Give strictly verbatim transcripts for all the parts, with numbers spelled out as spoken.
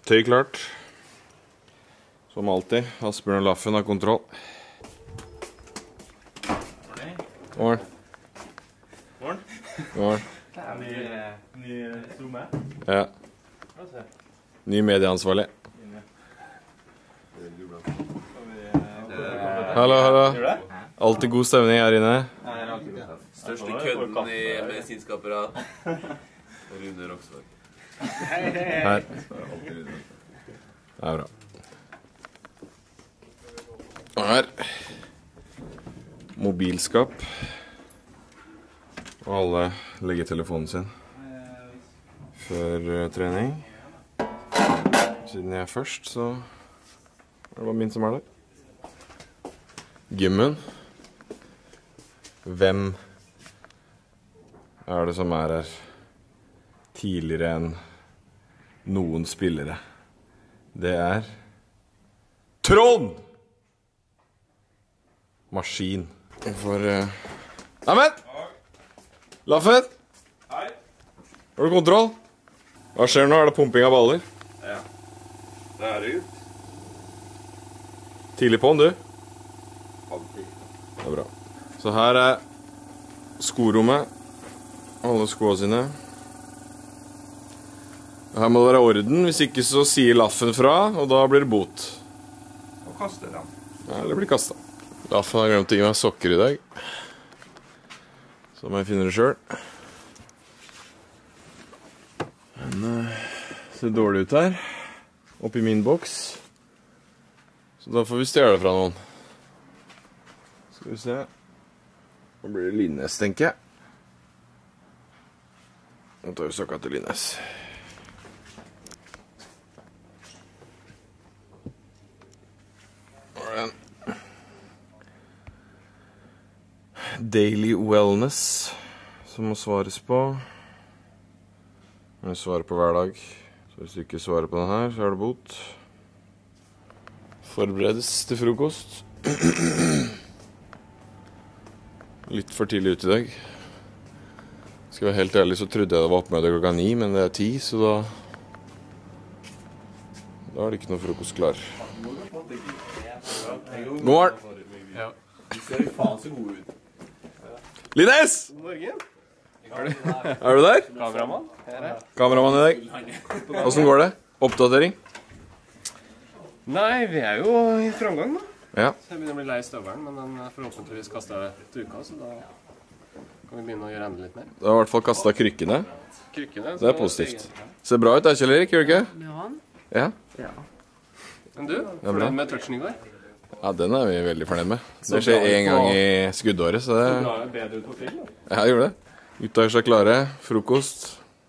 Tøy klart. Som alltid, Asbjørn og Laffen har kontroll. Morgen. Morgen. Morgen. Det er ny, ny zoom her. Ja. Ny medieansvarlig. Hallo, hallo. Alltid god stemning her inne. Største kødden i medisinskapere. Rune Roksvåg. Her. Det er bra. Og her. Mobilskap. Og alle legger telefonen sin før uh, trening. Siden jeg er først, så er det bare min som er der. Gymmen. Hvem er det som er her tidligere enn noen spillere? Det er Trond! Maskin. For uh... Neimen! Laffen! Hei. Har du kontroll? Hva skjer nå? Er det pumping av baller? Ja. Det er det ut. Tidlig på'n, du? Alltid. Det er bra. Så her er skorommet. Alle skoene sine. Her må det være orden. Hvis ikke så sier Laffen fra, og da blir det bot. Og kaster dem. Ja, eller blir kastet. Laffen har glemt å gi meg sokker i dag. Så må jeg finne det selv. Men uh, ser dårlig ut her. Oppi min boks. Så da får vi stjele det fra noen. Skal vi se. Nå blir det Linnes, tenker jeg. Nå tar vi sokka til Linnes. Nå er den. Daily Wellness, som må svares på. Jeg svarer på hver dag. Så hvis du ikke svarer på den her, så er det bot. Forberedes til frokost. Litt for tidlig ut i dag. Skal jeg være helt ærlig, så trodde jeg det var oppmøte klokka ni, men det er ti, så da... Da er det ikke noe frokost klar. God morgen! Ja. Du ser jo faen så god ut. Linnes! God morgen. Er du der? Kameramann. Kameramann i dag. Hvordan går det? Oppdatering? Nei, vi er jo i framgang da. Ja. Så jeg begynner å bli lei støvelen, men den er forhåpentligvis kastet til uka, så da kan vi begynne å gjøre enda litt mer. Du har i hvert fall kastet krykkene. Krykkene. Det er positivt. Ser bra ut da, Kjell Erik, gjør det ikke? Ja. Ja. Men du, bra. fornøyd med touchen i går? Ja, den er vi veldig fornøyd med. Det skjer en gang i skuddåret, så det... Så bra er bedre ut på film, da. Ja, jeg gjorde det. Gutta er så klare. Frokost.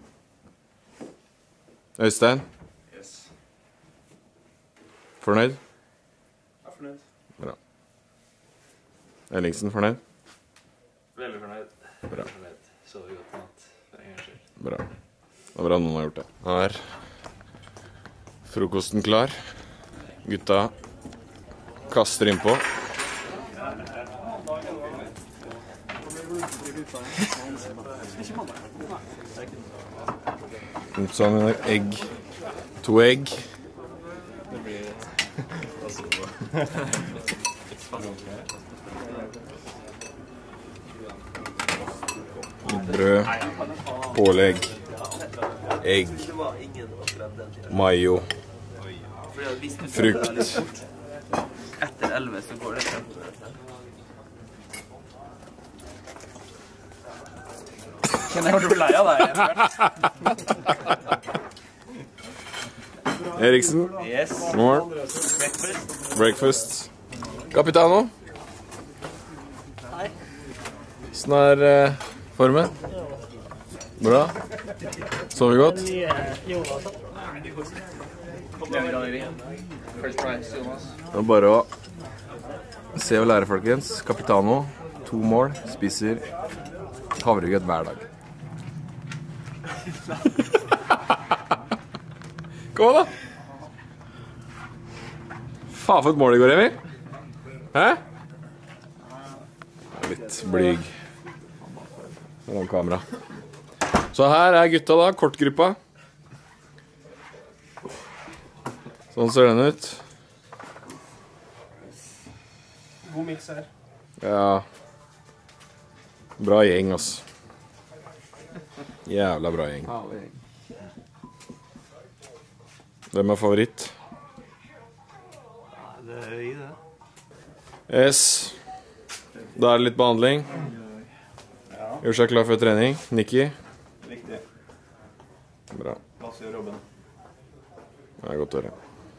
Øystein? Yes. Fornøyd? Jeg er fornøyd. Bra. Ellingsen fornøyd? Veldig fornøyd. Bra. Fornøyd. Så vi godt natt, for en gang skyld. Bra. Det er bra noen har gjort det. Nå er frokosten klar. Gutta kaster innpå. Utsagn med egg. To egg. Brød. Pålegg. Egg. Mayo. Frukt. Etter elleve så går det kjempe. Kjenner jeg hørte du lei av deg. Eriksen. Yes. Morgen. Breakfast. Breakfast. Capitano. Hei. Hvordan er uh, formen? Bra. Sover vi godt? Det er bare å se og lære, folkens. Capitano, to mål, spiser havregrøt hver dag. Kom da! Faen for et mål i går, Emil. Hæ? Litt blyg. Foran kamera. Så her er gutta da, kortgruppa. Sånn ser den ut. God mix her. Ja. Bra gjeng, ass. Jævla bra gjeng. Hvem er favoritt? Ja, det er i det. S. Da er det litt behandling. Gjør seg klar for trening. Nikki. Riktig. Bra. Pass gjør jobben. Det er godt å høre.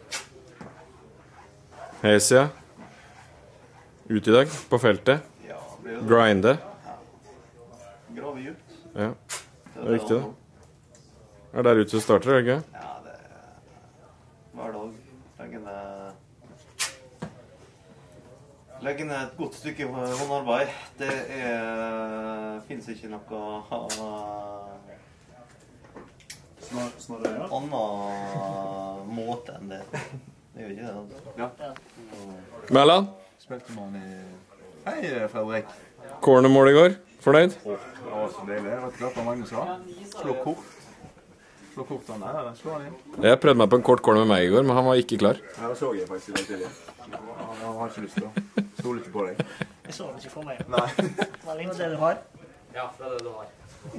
Hesia. Ut i dag, på feltet. Ja, blir det. Grinde. Grave djupt. Ja, det er viktig det. Er der ute du starter, er det ikke? Ja, det er hver dag. Legger ned... Legger ned et godt stykke håndarbeid. Det er... Finnes ikke noe... Snarere? Annen måte enn det. Det gjør ikke det, altså. Ja. Merland, Spilte man i... Hei, Fredrik. cornermål i går. Fornøyd? Åh, det var så deilig. Jeg vet ikke hva Magnus sa. Slå kort. Slå kort han der, eller slå han inn. Jeg prøvde meg på en kort corner med meg i går, men han var ikke klar. Ja, det så jeg faktisk i dag tidlig. Han han har ikke lyst til å. Stol ikke på deg. Jeg så det ikke for meg. Nei. Hva ligner det du har? Ja, det er det du har.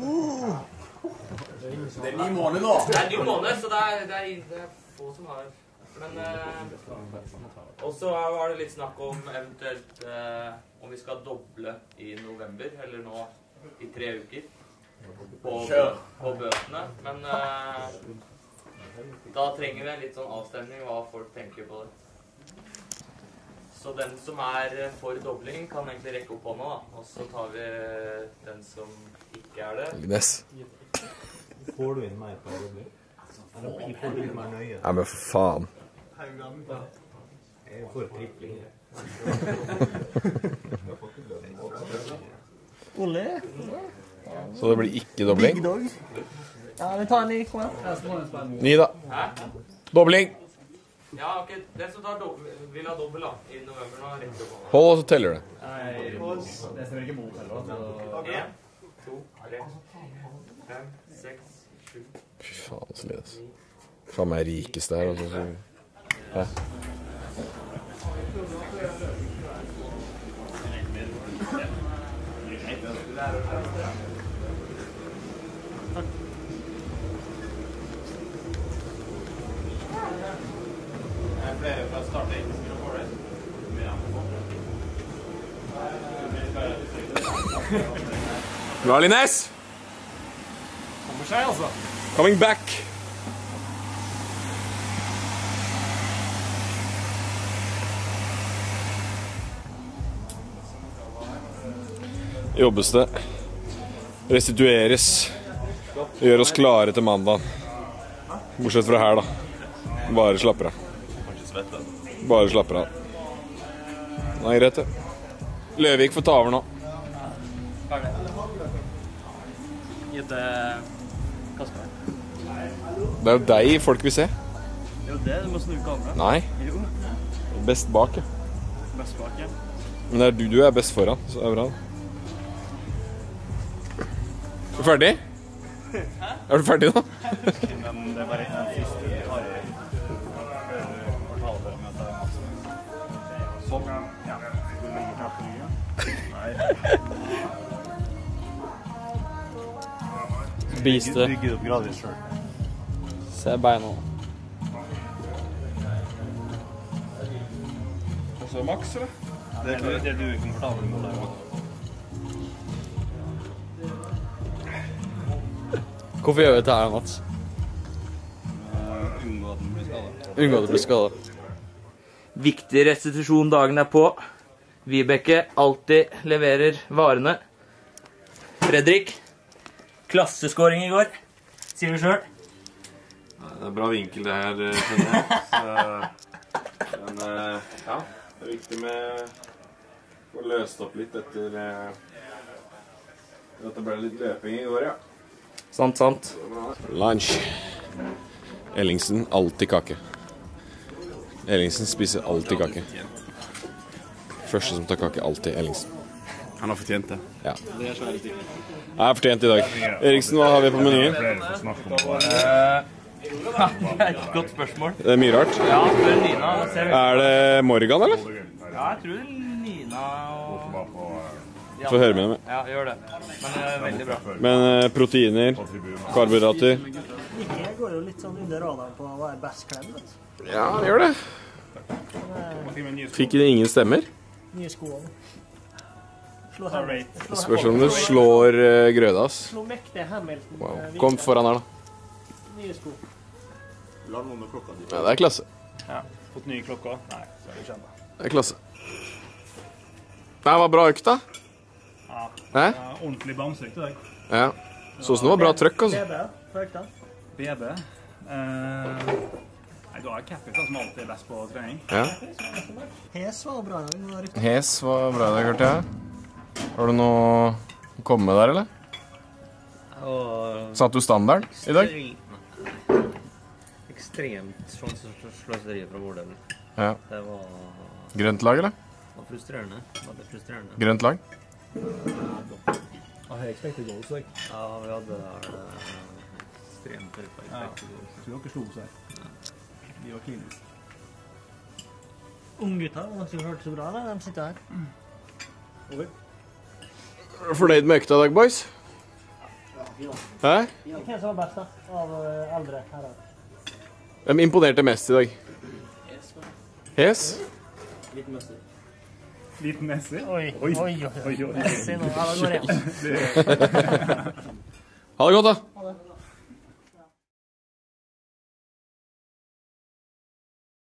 Det er ni måneder da. Det er ny måned, så det er, det er, det er få som har. Men eh, også var det litt snakk om eventuelt eh, om vi skal doble i november, eller nå i tre uker, på, på bøtene. Men eh, da trenger vi en litt sånn avstemning hva folk tenker på det. Så den som er for dobling kan egentlig rekke opp hånda, da. Og så tar vi den som ikke er det. Agnes. Får du inn mer på dobling? Eller får du inn mer nøye? Ja, men for faen. Jeg får tripling. Ole? Så det blir ikke dobling? Big dog. Ja, vi tar en i. Kom igjen. Ni da. Hæ? Dobling. Ja, ok. Den som tar dobbel, vil ha dobbel da, i november nå, rekker opp hånda. Hold, og så teller det. Det ser ikke mot heller. En, to, tre, fem, seks, sju. Fy faen, så lides. Faen meg rikeste her, altså. Så... Hæ? Bra, Linnes! Kommer seg, altså. Coming back! Jobbes det. Restitueres. Gjør oss klare til mandag. Bortsett fra her, da. Bare slapper av. Bare slapper av. Nei, greit det. Løvik får ta over nå. Ferdig. Gitt det... Hva skal jeg? Det er jo deg folk vil se. Det er jo det, du må snu kamera. Nei. Jo. Best bak, ja. Best bak, ja. Men det er du du er best foran, så det er bra. Er du ferdig? Hæ? Er du ferdig nå? Men det er bare en siste vi har i kvartalet med at det er masse. Sånn, ja. Du legger knapp på ryggen. Nei. Spis det. Bygger opp gradvis selv. Se beina. Og så maks, eller? Det er det du er komfortabel med deg. Hvorfor gjør vi dette her, Mats? Unngå at den blir skadet. Unngå at det blir skadet. Viktig restitusjon dagen er på. Vibeke alltid leverer varene. Fredrik, klasseskåring i går, sier du selv. Det er bra vinkel det her, skjønner jeg. Så, men ja, det er viktig med å løse opp litt etter at det ble litt løping i går, ja. Sant, sant. Lunch. Ellingsen, alltid kake. Ellingsen spiser alltid kake. Første som tar kake, alltid Ellingsen. Han har fortjent det. Ja. Det er fortjent i dag. Eriksen, hva har vi på menyen? Flere som snakker om det. Det er et godt spørsmål. Det er mye rart. Ja, spør Nina. Ser Er det Morgan, eller? Ja, jeg tror Nina og... Få høre med dem. Ja, gjør det. Men det er veldig bra. Men eh, proteiner, karbohydrater. Ikke går jo litt sånn under radaren på å være best kledd, vet du. Ja, det gjør det. Fikk det ingen stemmer? Nye skoene. Slå Hamilton. Spørs om du slår uh, Grødas. Slå mektig Hamilton. Wow. Kom foran her, da. Nye sko. La noe med klokka di. Ja, det er klasse. Ja, fått nye klokker. Nei, så er det kjempe. Det er klasse. Det var bra økt, da. Ja, Hæ? ja ordentlig bamsøkt i dag. Ja. Så som det var bra trøkk, altså. B B, høyt da. B B. Eh, nei, da er Capita som alltid er best på trening. Ja. Hes var bra i dag. Hes var bra i dag, hørte jeg. Har du noe å komme med der, eller? Satt du standard i dag? Ekstremt sløseri fra vår del. Ja. Det var... Grønt lag, eller? Det var frustrerende. Det var frustrerende. Grønt lag? Ja, jeg expected goals, jeg. Ja, vi hadde uh, ekstremt tørre på expected goals. Jeg tror dere slo seg. De var klinisk. Unggutta, de har ikke hørt så bra, da. De sitter her. Over. Er du fornøyd med økta i dag, boys? Hæ? Hvem som var best, da? Av uh, eldre herrer. Hvem imponerte mest i dag? Hes? Liten møster. Liten Messi. Oi, Oi, oi, oi. oi, oi. Messi nå. Ja, da går det. Det... Ha det godt, da.